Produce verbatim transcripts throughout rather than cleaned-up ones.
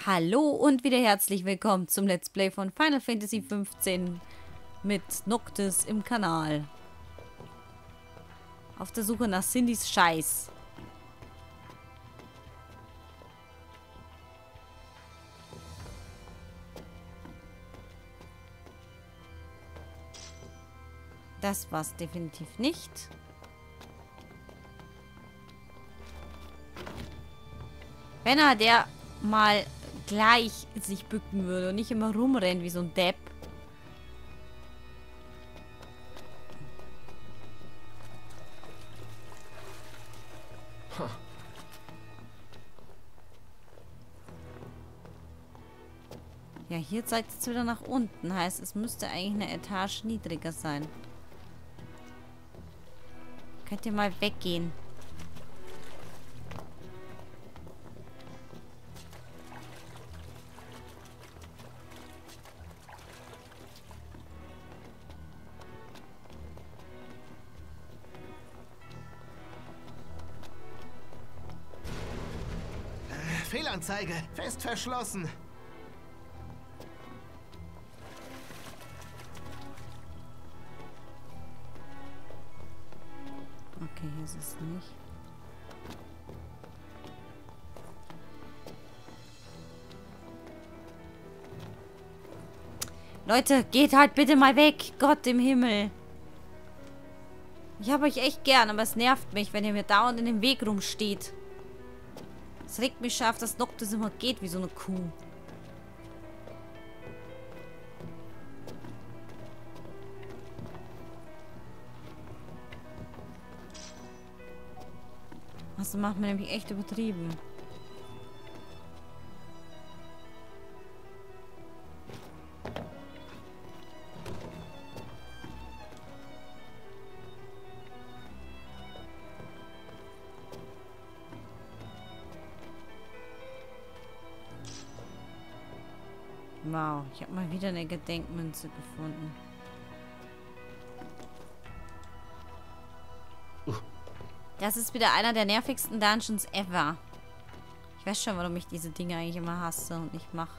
Hallo und wieder herzlich willkommen zum Let's Play von Final Fantasy fünfzehn mit Noctis im Kanal. Auf der Suche nach Cindys Scheiß. Das war's definitiv nicht. Wenn er der mal gleich sich bücken würde und nicht immer rumrennen wie so ein Depp. Huh. Ja, hier zeigt es wieder nach unten. Heißt, es müsste eigentlich eine Etage niedriger sein. Könnt ihr mal weggehen? Fehlanzeige. Fest verschlossen. Okay, hier ist es nicht. Leute, geht halt bitte mal weg. Gott im Himmel. Ich habe euch echt gern, aber es nervt mich, wenn ihr mir dauernd in dem Weg rumsteht. Es regt mich scharf, dass Noctis immer geht wie so eine Kuh. Das macht mir nämlich echt übertrieben. Wow, ich habe mal wieder eine Gedenkmünze gefunden. Das ist wieder einer der nervigsten Dungeons ever. Ich weiß schon, warum ich diese Dinge eigentlich immer hasse und nicht mache.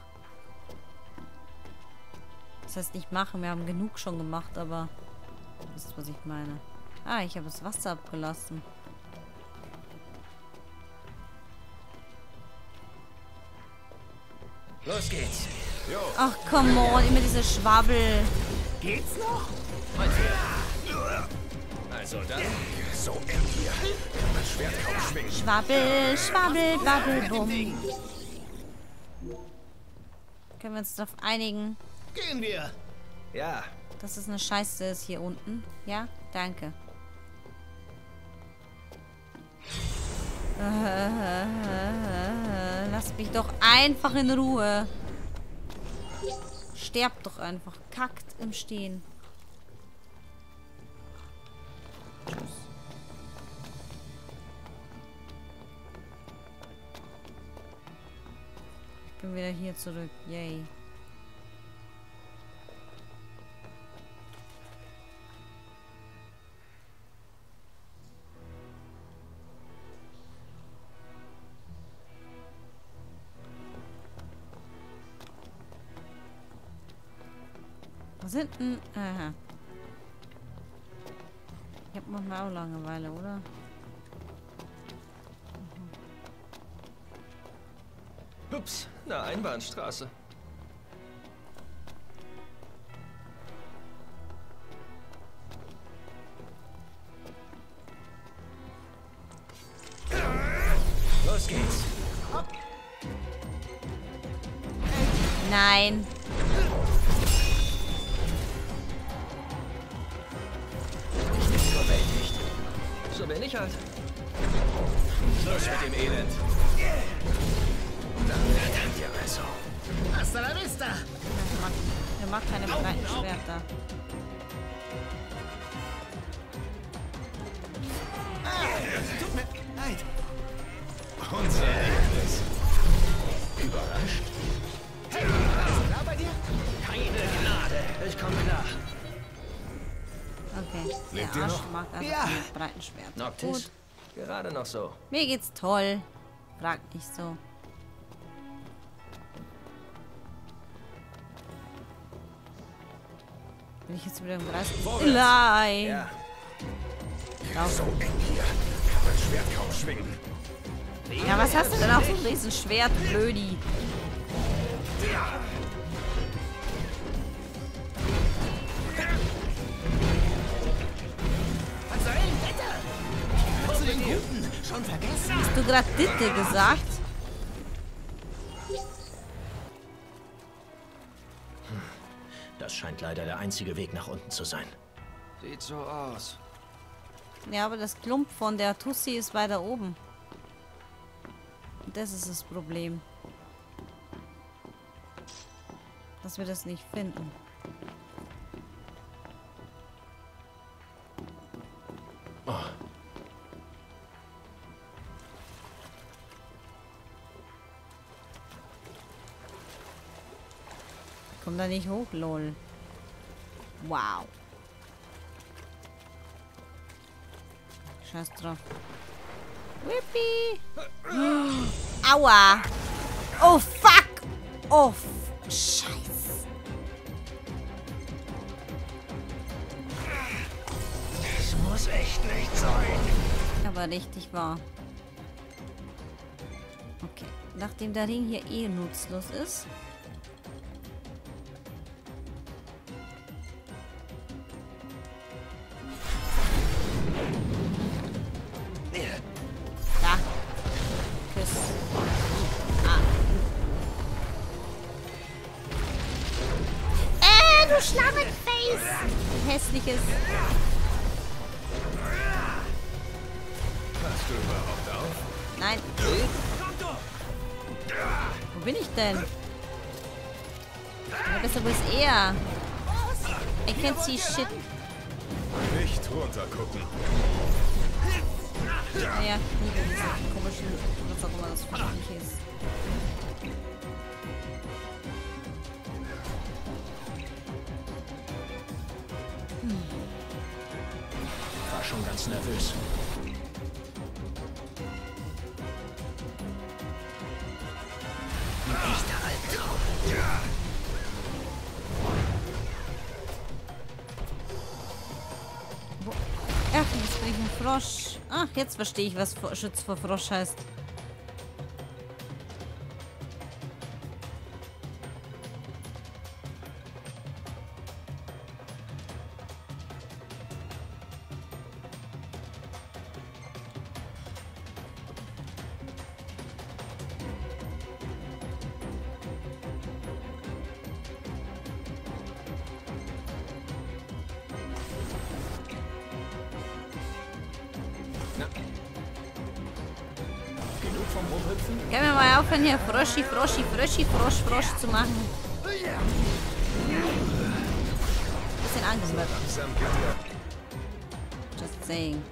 Das heißt nicht machen, wir haben genug schon gemacht, aber ihr wisst, was ich meine. Ah, ich habe das Wasser abgelassen. Los geht's. Jo. Ach, come on, immer diese Schwabbel. Geht's noch? Also dann. So eng hier. Kann das Schwert kaum schwingen. Schwabbel, Schwabbel, Babbel, Bumm. Können wir uns darauf einigen, Gehen wir. Ja. dass es eine Scheiße ist hier unten? Ja? Danke. Lasst mich doch einfach in Ruhe. Sterbt doch einfach. Kackt im Stehen. Tschüss. Ich bin wieder hier zurück. Yay. Was sind denn? Aha. Ich hab manchmal auch Langeweile, oder? Mhm. Ups, na Einbahnstraße. Los geht's. Nein. Überwältigt. So bin ich halt. Los mit dem Elend. Dann verdammt ihr also. Hasta la vista. Der macht, der macht keine breiten Schwerter. Tut mir leid. Unser Erlebnis. Überrascht? Hey, alles klar bei dir? Keine Gnade. Ich komme klar. Okay. Lebt Der ihr Arsch noch? mag einfach Ja. keine breiten Schwerter. Noctis? Gut. Gerade noch so. Mir geht's toll. Frag nicht so. Bin ich jetzt wieder im Kreis? Vorwärts. Nein! Ja. Lauf. So eng hier. Kann mein Schwert kaum schwingen. Ja, was hast du denn auf so ein Riesenschwert, Blödi? Was soll denn Wetter? Hast du den Guten schon vergessen? Hast du gerade Ditte gesagt? Das scheint leider der einzige Weg nach unten zu sein. Sieht so aus. Ja, aber das Klump von der Tussi ist weiter oben. Und das ist das Problem. Dass wir das nicht finden. Oh. Komm da nicht hoch, lol. Wow. Scheiß drauf. Whippy. Aua. Oh, fuck. Oh, Scheiß. Es muss echt nicht sein. Aber richtig wahr. Okay. Nachdem der Ring hier eh nutzlos ist. Da. Küss. Ah. Äh, du Schlangenface. Hässliches. Passt du überhaupt auf? Nein. Wo bin ich denn? Ja, besser, wo ist er? I can't see shit. Nicht runtergucken. Naja, ich liebe diese komischen, was auch immer das für mich ist. War schon ganz nervös. Ein echter Albtraum. Wo? Ach, jetzt bin ich ein Frosch. Ach, jetzt verstehe ich, was Schutz vor Frosch heißt. Genug vom Rumhüpfen? Können wir mal aufhören, hier Froschi, Froschi, Froschi, Frosch, Frosch zu machen? Bisschen angesagt. Langsam geht er. Just saying.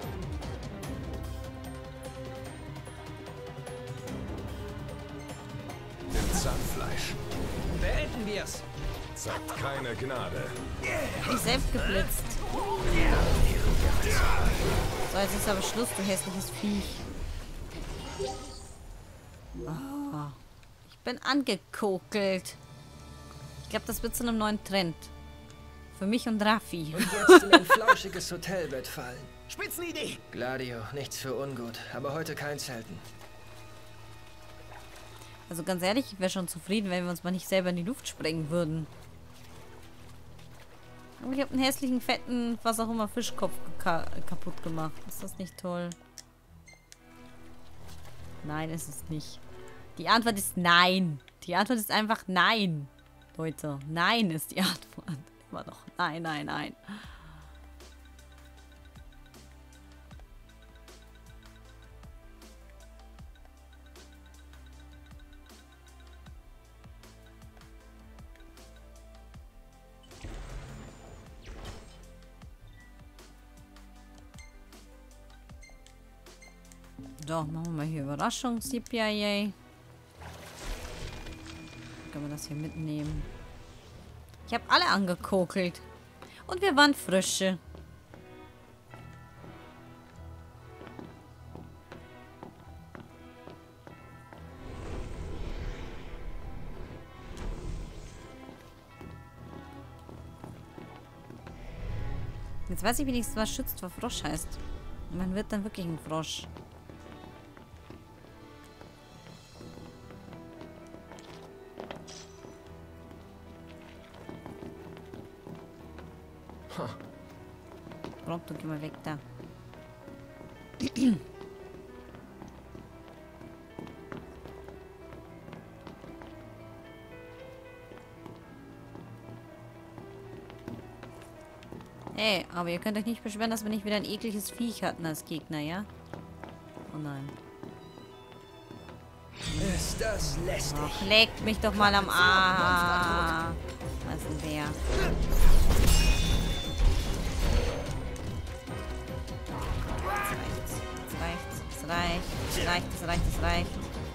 Im Zahnfleisch. Beenden wir's. Sagt keine Gnade. Ich selbst geblitzt. So, jetzt ist aber Schluss, du hässliches Viech. Oh, ich bin angekokelt. Ich glaube, das wird zu einem neuen Trend. Für mich und Raffi. Und jetzt in ein flauschiges Hotelbett fallen. Spitzenidee. Gladio, nichts für ungut. Aber heute kein Zelten. Also ganz ehrlich, ich wäre schon zufrieden, wenn wir uns mal nicht selber in die Luft sprengen würden. Aber ich habe einen hässlichen, fetten, was auch immer, Fischkopf ka kaputt gemacht. Ist das nicht toll? Nein, ist es nicht. Die Antwort ist nein. Die Antwort ist einfach nein. Leute, nein ist die Antwort. Immer noch nein, nein, nein. So, machen wir mal hier Überraschung, C P I A. Können wir das hier mitnehmen? Ich habe alle angekokelt. Und wir waren Frösche. Jetzt weiß ich wenigstens, was schützt vor Frosch heißt. Man wird dann wirklich ein Frosch. Huh. Pronto, geh mal weg da. Hey, aber ihr könnt euch nicht beschweren, dass wir nicht wieder ein ekliges Viech hatten als Gegner, ja? Oh nein. Ist das lästig? Ach, leckt mich doch mal am Arsch. Was ist denn der? Es reicht, es reicht, es reicht, es reicht, es reicht.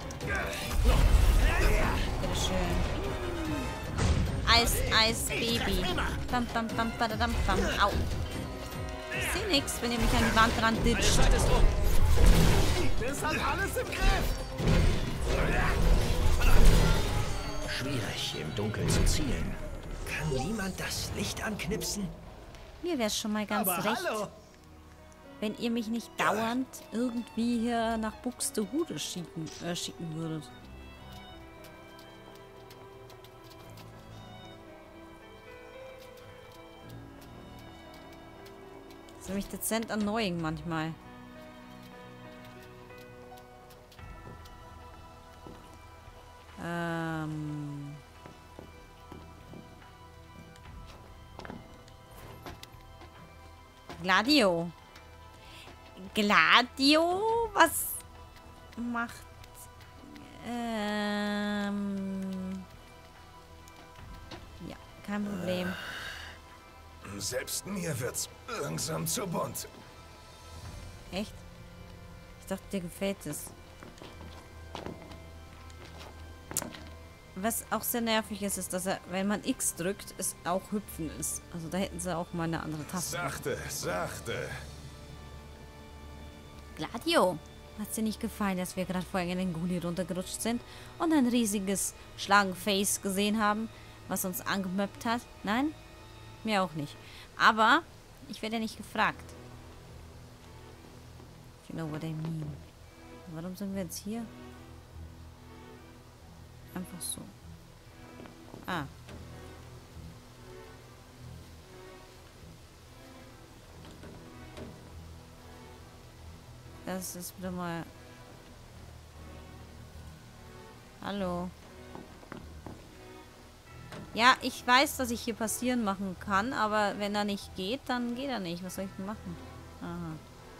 Bitteschön. Eis, Eis, Baby. Bam, bam, bam, badadam, bam. Au. Ich sehe nichts, wenn ihr mich an die Wand dran ditcht. Das hat alles im Griff. Schwierig, im Dunkeln zu zielen. Kann niemand das Licht anknipsen? Mir wäre es schon mal ganz Aber recht, hallo. wenn ihr mich nicht dauernd irgendwie hier nach Buxtehude schicken, äh, schicken würdet. Das ist nämlich dezent annoying manchmal. Ähm... Gladio. Gladio? Was macht... Ähm... Ja, kein Problem. Selbst mir wird's langsam zu bunt. Echt? Ich dachte, dir gefällt es. Was auch sehr nervig ist, ist, dass er, wenn man X drückt, es auch hüpfen ist. Also da hätten sie auch mal eine andere Taste. Sachte, sachte. Gladio, hat's dir nicht gefallen, dass wir gerade vorhin in den Gully runtergerutscht sind und ein riesiges Schlangenface gesehen haben, was uns angemöppt hat? Nein? Mir auch nicht. Aber ich werde ja nicht gefragt. You know what I mean. Warum sind wir jetzt hier? Einfach so. Ah. Das ist wieder mal... Hallo. Ja, ich weiß, dass ich hier passieren machen kann, aber wenn er nicht geht, dann geht er nicht. Was soll ich denn machen? Aha.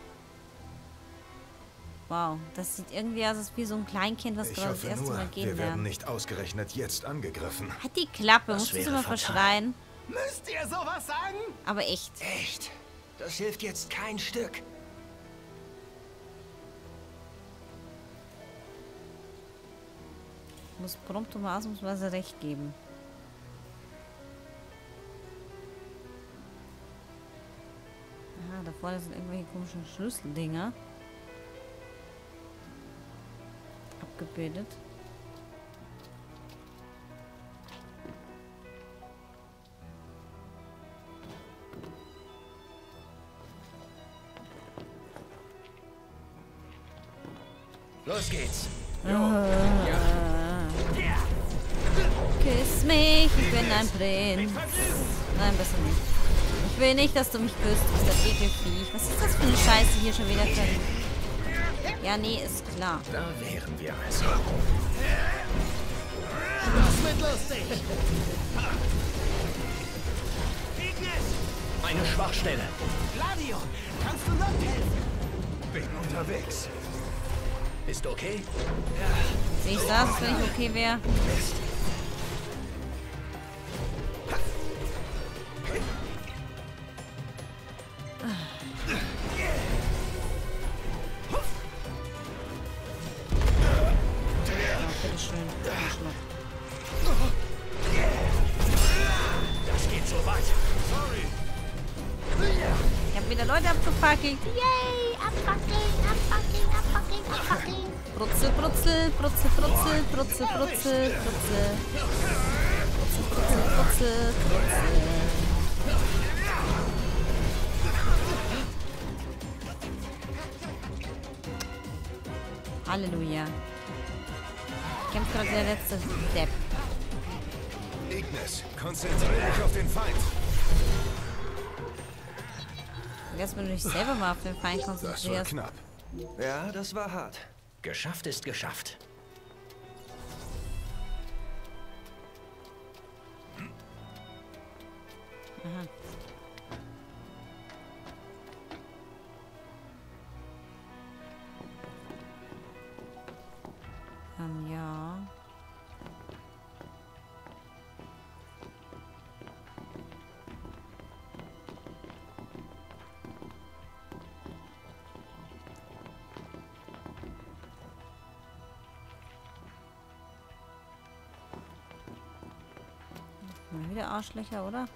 Wow, das sieht irgendwie aus wie so ein Kleinkind, was Ich gerade das hoffe erste nur, Mal gehen wir werden lernt. nicht ausgerechnet jetzt angegriffen. Halt die Klappe, Das musst du wäre immer fatal. verschreien. Müsst ihr sowas sagen? Aber echt. Echt? Das hilft jetzt kein Stück. Ich muss prompt um ausnahmsweise recht geben. Aha, da vorne sind irgendwelche komischen Schlüsseldinger. Abgebildet. Los geht's. Küss mich, ich bin ein Prinz. Nein, besser nicht. Ich will nicht, dass du mich küsst, du bist das Ekelviech. Was ist das für eine Scheiße hier schon wieder drin? Ja, nee, ist klar. Da wären wir also. Das wird lustig. Eine Schwachstelle. Gladio, kannst du noch helfen? Bin unterwegs. Ist okay? Sehe ich das, wenn ich okay wäre? Das geht so weit. Ich habe wieder Leute abgefackelt. Yay! Abfackeln, abfackeln, abfackeln, abfackeln. Brutzel, brutzel, brutzel, brutzel, brutzel, brutzel, brutzel. Brutzel, brutzel, brutzel, brutzel. Halleluja. Kämpft gerade der letzte Depp. Ignis, konzentriere dich auf den Feind. Lass mir nicht selber mal auf den Feind Das war konzentrierst. knapp. Ja, das war hart. Geschafft ist geschafft. Aha. Ähm, ja. Mal wieder Arschlöcher, oder?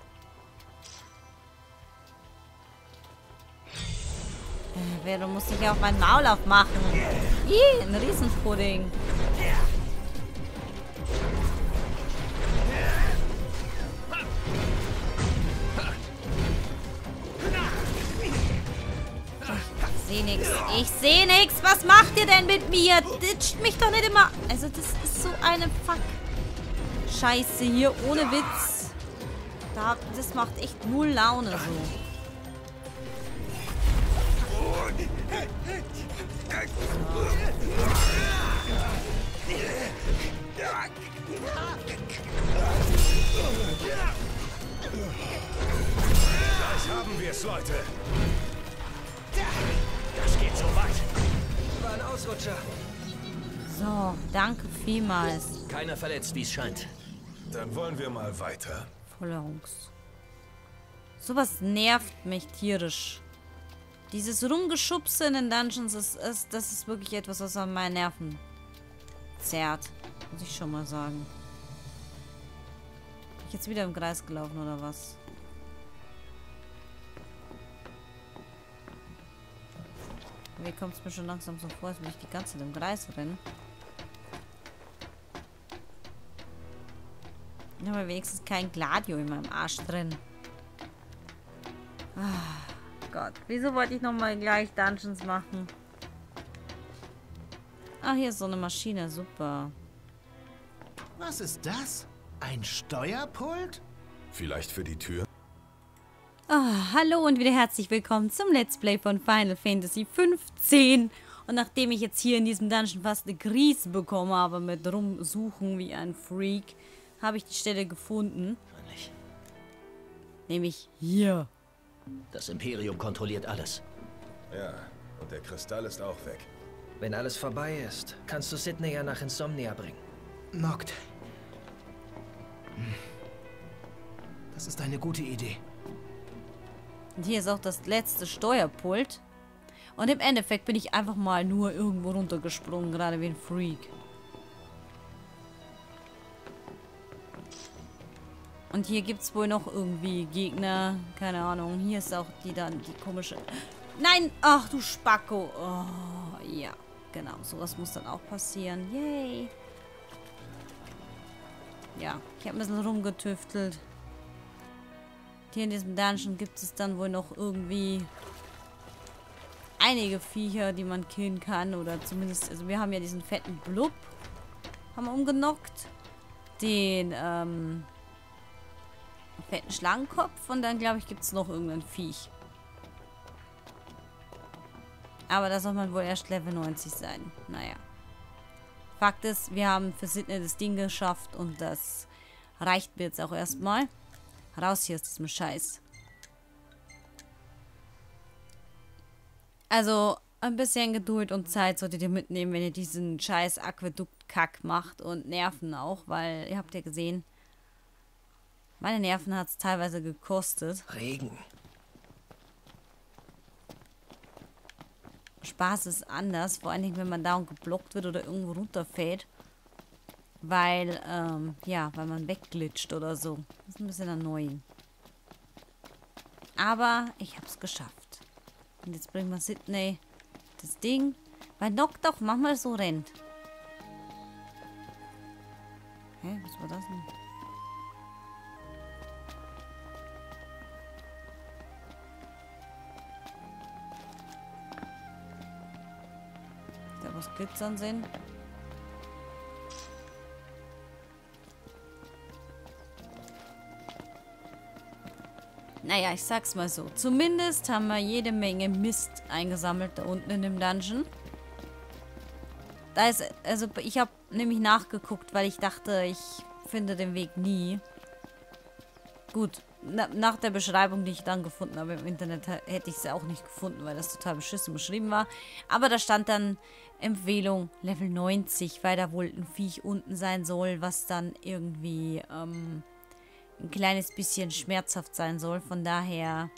Äh, wer, du musst dich ja auf mein Maul aufmachen. Ih, ein Riesenpudding. Ich seh nix. Ich seh nix. Was macht ihr denn mit mir? Ditcht mich doch nicht immer. Also das ist so eine Fuck. Scheiße hier, ohne Witz. Da, das macht echt null Laune so. Das haben wir es, Leute. Das geht so weit. War ein Ausrutscher. So, danke vielmals. Keiner verletzt, wie es scheint. Dann wollen wir mal weiter. Voller Hunks. Sowas nervt mich tierisch. Dieses Rumgeschubse in den Dungeons, ist, ist, das ist wirklich etwas, was an meinen Nerven zerrt. Muss ich schon mal sagen. Bin ich jetzt wieder im Kreis gelaufen, oder was? Mir kommt es mir schon langsam so vor, als würde ich die ganze Zeit im Kreis rennen. Ich habe wenigstens kein Gladio in meinem Arsch drin. Ah, Gott. Wieso wollte ich nochmal gleich Dungeons machen? Ah, hier ist so eine Maschine. Super. Was ist das? Ein Steuerpult? Vielleicht für die Tür? Ah, hallo und wieder herzlich willkommen zum Let's Play von Final Fantasy fünfzehn. Und nachdem ich jetzt hier in diesem Dungeon fast eine Krise bekommen habe mit rumsuchen wie ein Freak, habe ich die Stelle gefunden. Wahrscheinlich. Nämlich hier. Das Imperium kontrolliert alles. Ja, und der Kristall ist auch weg. Wenn alles vorbei ist, kannst du Sydney ja nach Insomnia bringen. Noct. Hm. Das ist eine gute Idee. Und hier ist auch das letzte Steuerpult. Und im Endeffekt bin ich einfach mal nur irgendwo runtergesprungen, gerade wie ein Freak. Und hier gibt es wohl noch irgendwie Gegner. Keine Ahnung. Hier ist auch die dann, die komische... Nein! Ach, du Spacko. Oh, ja. Genau, sowas muss dann auch passieren. Yay. Ja, ich habe ein bisschen rumgetüftelt. Hier in diesem Dungeon gibt es dann wohl noch irgendwie einige Viecher, die man killen kann. Oder zumindest, also wir haben ja diesen fetten Blub. Haben wir umgenockt. Den, ähm... fetten Schlangenkopf und dann, glaube ich, gibt es noch irgendein Viech. Aber da soll man wohl erst Level neunzig sein. Naja. Fakt ist, wir haben für Sydney das Ding geschafft und das reicht mir jetzt auch erstmal. Raus hier aus diesem Scheiß. Also, ein bisschen Geduld und Zeit solltet ihr mitnehmen, wenn ihr diesen scheiß Aquädukt-Kack macht und Nerven auch, weil ihr habt ja gesehen, meine Nerven hat es teilweise gekostet. Regen. Spaß ist anders, vor allen Dingen, wenn man down geblockt wird oder irgendwo runterfällt. Weil, ähm, ja, weil man wegglitscht oder so. Das ist ein bisschen annoying. Aber ich hab's geschafft. Und jetzt bringen wir Sydney das Ding. Weil Noct doch manchmal so rennt. Hä, was war das denn? Da was glitzern sind. Naja, ich sag's mal so. Zumindest haben wir jede Menge Mist eingesammelt da unten in dem Dungeon. Da ist, also ich habe nämlich nachgeguckt, weil ich dachte, ich finde den Weg nie. Gut, na, nach der Beschreibung, die ich dann gefunden habe im Internet, hätte ich es auch nicht gefunden, weil das total beschissen beschrieben war. Aber da stand dann Empfehlung Level neunzig, weil da wohl ein Viech unten sein soll, was dann irgendwie ähm, ein kleines bisschen schmerzhaft sein soll. Von daher...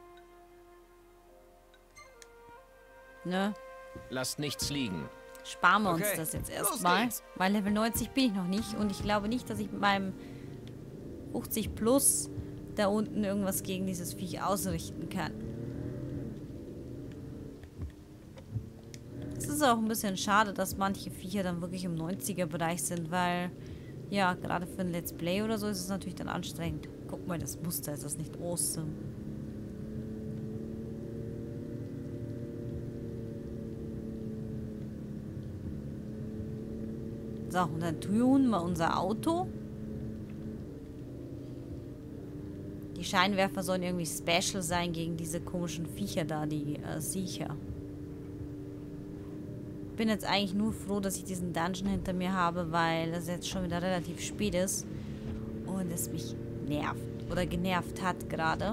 Ne? Lasst nichts liegen. Sparen wir uns Okay, das jetzt los erstmal. geht's. Weil Level neunzig bin ich noch nicht. Und ich glaube nicht, dass ich mit meinem fünfzig plus da unten irgendwas gegen dieses Viech ausrichten kann. Es ist auch ein bisschen schade, dass manche Viecher dann wirklich im neunziger Bereich sind, weil, ja, gerade für ein Let's Play oder so ist es natürlich dann anstrengend. Guck mal, das Muster, ist das nicht awesome? So, und dann tun wir unser Auto. Die Scheinwerfer sollen irgendwie special sein gegen diese komischen Viecher da, die äh, Siecher. Bin jetzt eigentlich nur froh, dass ich diesen Dungeon hinter mir habe, weil es jetzt schon wieder relativ spät ist. Und es mich nervt. Oder genervt hat gerade.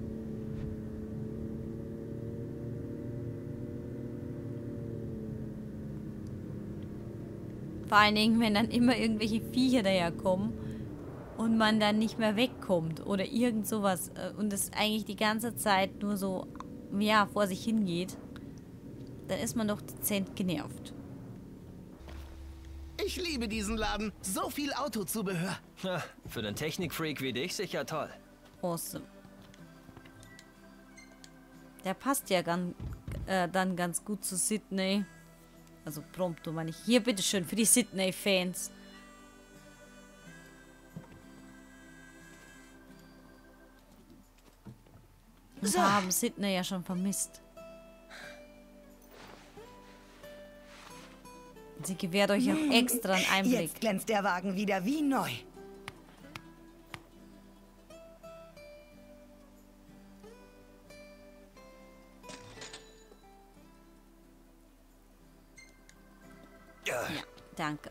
Vor allen Dingen, wenn dann immer irgendwelche Viecher daherkommen und man dann nicht mehr wegkommt oder irgend sowas und es eigentlich die ganze Zeit nur so, ja, vor sich hingeht, dann ist man doch dezent genervt. Ich liebe diesen Laden. So viel Autozubehör. Na, für einen Technikfreak wie dich sicher toll. Awesome. Der passt ja gan, äh, dann ganz gut zu Sydney. Also Prompto meine ich. Hier, bitteschön, für die Sydney-Fans. Wir So. haben Sydney ja schon vermisst. Sie gewährt euch auch extra einen Einblick. Jetzt glänzt der Wagen wieder wie neu. Ja, danke.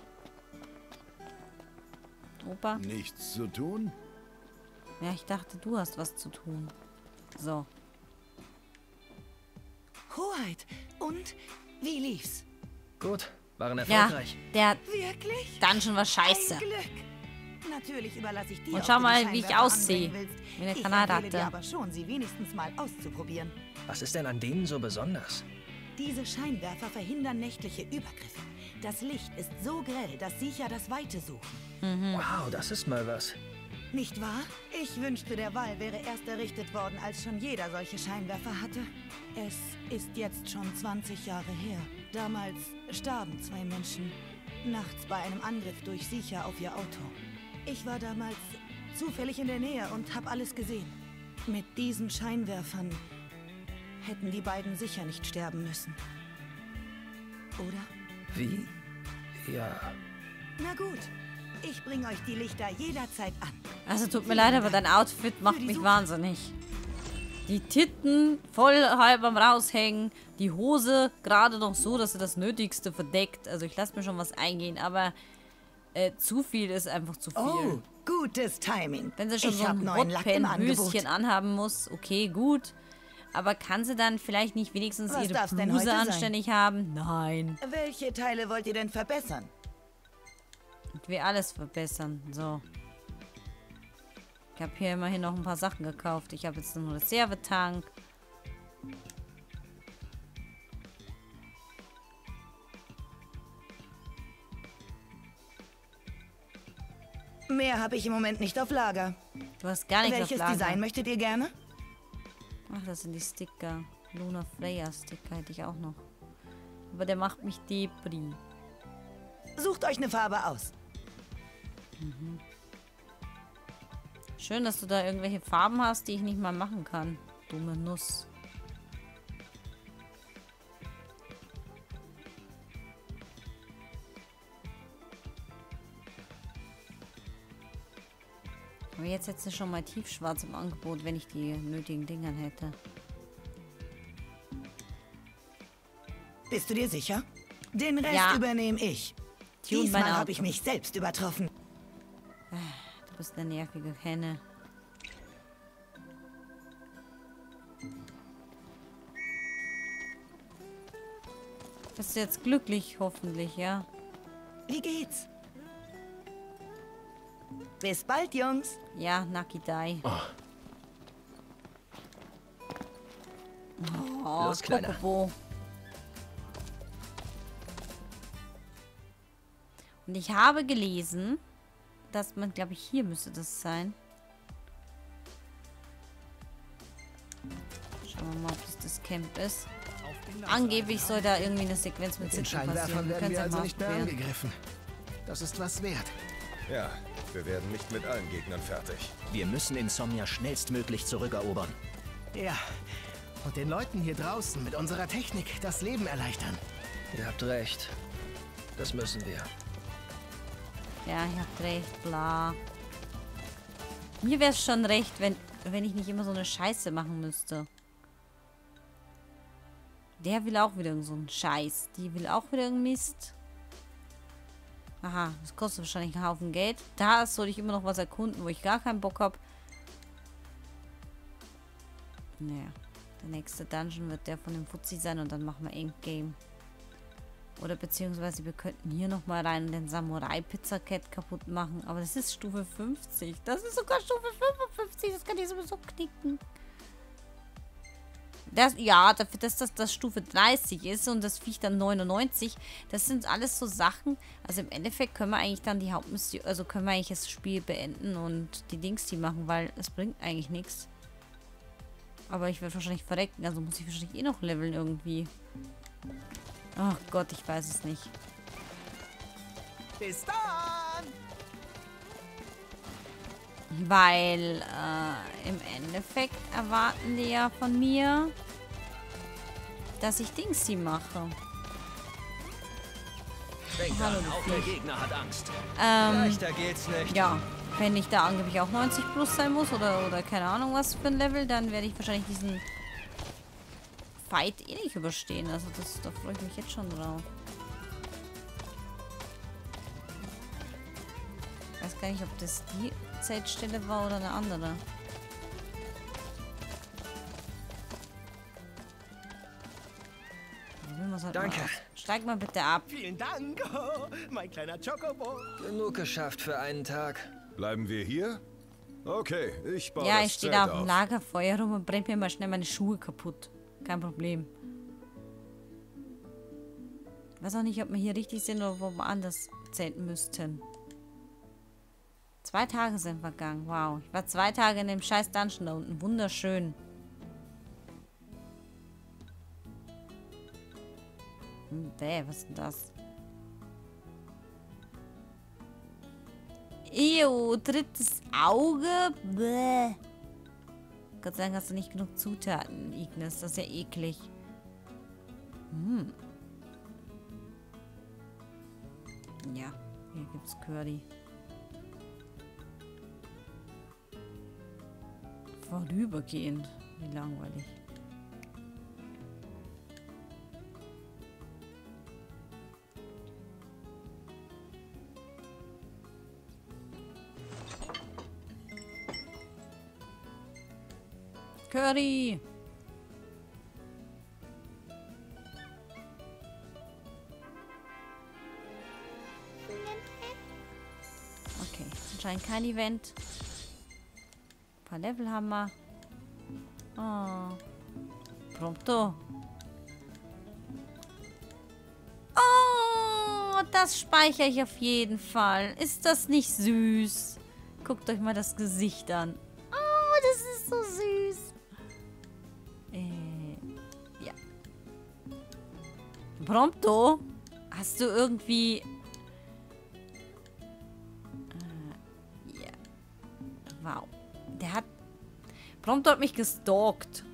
Opa? Nichts zu tun? Ja, ich dachte, du hast was zu tun. So. Hoheit. Und wie lief's? Gut, waren Ja, erfolgreich. der Wirklich? Dungeon war scheiße. Ein Glück. Natürlich überlasse ich dir, Und ob schau du die mal, wie ich Scheinwerfer aussehe. anbringen willst. Wie eine Ich Kanaratte. empfehle dir aber schon, sie wenigstens mal auszuprobieren. Was ist denn an denen so besonders? Diese Scheinwerfer verhindern nächtliche Übergriffe. Das Licht ist so grell, dass Siecher das Weite suchen. Wow, das ist mal was. Nicht wahr? Ich wünschte, der Wall wäre erst errichtet worden, als schon jeder solche Scheinwerfer hatte. Es ist jetzt schon zwanzig Jahre her. Damals starben zwei Menschen. Nachts bei einem Angriff durch Siecher auf ihr Auto. Ich war damals zufällig in der Nähe und habe alles gesehen. Mit diesen Scheinwerfern hätten die beiden sicher nicht sterben müssen. Oder? Wie? Ja. Na gut, ich bringe euch die Lichter jederzeit an. Also tut mir leid, aber dein Outfit macht mich wahnsinnig. Die Titten voll halb am raushängen, die Hose gerade noch so, dass sie das Nötigste verdeckt. Also ich lasse mir schon was eingehen, aber äh, zu viel ist einfach zu viel. Oh, gutes Timing. Wenn sie schon ich so hab ein neuen Lack im Angebot. Hotpan-Höschen anhaben muss, okay, gut. Aber kann sie dann vielleicht nicht wenigstens Was ihre darf's denn Bluse heute sein? anständig haben? Nein. Welche Teile wollt ihr denn verbessern? Ich will alles verbessern. So. Ich habe hier immerhin noch ein paar Sachen gekauft. Ich habe jetzt einen Reservetank. Mehr habe ich im Moment nicht auf Lager. Du hast gar nichts Welches auf Lager. Design möchtet ihr gerne? Ach, das sind die Sticker. Luna Freya Sticker hätte ich auch noch. Aber der macht mich Depri. Sucht euch eine Farbe aus. Schön, dass du da irgendwelche Farben hast, die ich nicht mal machen kann. Dumme Nuss. Aber jetzt hätte sie schon mal tiefschwarz im Angebot, wenn ich die nötigen Dinger hätte. Bist du dir sicher? Den Rest Ja. übernehme ich. Tune Diesmal mein habe ich Auto. mich selbst übertroffen. Du bist eine nervige Henne. Bist du jetzt glücklich, hoffentlich, ja? Wie geht's? Bis bald, Jungs. Ja, Naki Dai. Oh, Los, Kleiner. Kokobo. Und ich habe gelesen, dass man, glaube ich, hier müsste das sein. Schauen wir mal, ob das das Camp ist. Angeblich soll da irgendwie eine Sequenz mit Den Sitten passieren. Scheinwerfern Wir werden können wir es also mal nicht mehr ausprobieren. angegriffen. Das ist was wert. Ja, wir werden nicht mit allen Gegnern fertig. Wir müssen Insomnia schnellstmöglich zurückerobern. Ja. Und den Leuten hier draußen mit unserer Technik das Leben erleichtern. Ihr habt recht. Das müssen wir. Ja, ihr habt recht, bla. Mir wäre es schon recht, wenn, wenn ich nicht immer so eine Scheiße machen müsste. Der will auch wieder so einen Scheiß. Die will auch wieder irgendeinen Mist. Aha, das kostet wahrscheinlich einen Haufen Geld. Da soll ich immer noch was erkunden, wo ich gar keinen Bock habe. Naja, der nächste Dungeon wird der von dem Fuzzi sein und dann machen wir Endgame. Oder beziehungsweise wir könnten hier nochmal rein und den Samurai-Pizza-Cat kaputt machen. Aber das ist Stufe fünfzig. Das ist sogar Stufe fünfundfünfzig. Das kann ich sowieso knicken. Das, ja, dafür, dass das, das Stufe dreißig ist und das Viech dann neunundneunzig. Das sind alles so Sachen. Also im Endeffekt können wir eigentlich dann die Hauptmission, also können wir eigentlich das Spiel beenden und die Dings die machen, weil es bringt eigentlich nichts. Aber ich werde wahrscheinlich verrecken. Also muss ich wahrscheinlich eh noch leveln irgendwie. Ach Gott, ich weiß es nicht. Bis dann! Weil äh, im Endeffekt erwarten die ja von mir, dass ich Dingsy mache. Denkt Hallo, dran, du auch der Viech. Gegner hat Angst. Ähm, Leichter geht's nicht. ja, wenn ich da angeblich auch neunzig plus sein muss oder, oder keine Ahnung was für ein Level, dann werde ich wahrscheinlich diesen Fight eh nicht überstehen. Also das, da freue ich mich jetzt schon drauf. Ich weiß gar nicht, ob das die Zeitstelle war oder eine andere. Probieren wir's halt mal Danke. aus. Steig mal bitte ab. Vielen Dank, oh, mein kleiner Chocobo. Genug geschafft für einen Tag. Bleiben wir hier? Okay, ich baue Ja, das ich stehe Zelt da auf dem auf. Lagerfeuer rum und brennt mir mal schnell meine Schuhe kaputt. Kein Problem. Ich weiß auch nicht, ob wir hier richtig sind oder wo wir anders zelten müssten. Zwei Tage sind vergangen. Wow. Ich war zwei Tage in dem scheiß Dungeon da unten. Wunderschön. Hm, bäh, was ist denn das? Ew, drittes Auge. Bäh. Gott sei Dank hast du nicht genug Zutaten, Ignis. Das ist ja eklig. Hm. Ja, hier gibt's Curry. Vorübergehend. Wie langweilig. Curry! Okay, anscheinend kein Event. Ein paar Level haben wir. Oh. Prompto. Oh, das speichere ich auf jeden Fall. Ist das nicht süß? Guckt euch mal das Gesicht an. Oh, das ist so süß. Äh, ja. Prompto, hast du irgendwie... Äh, ja. Wow. Der hat... Prompto hat mich gestalkt.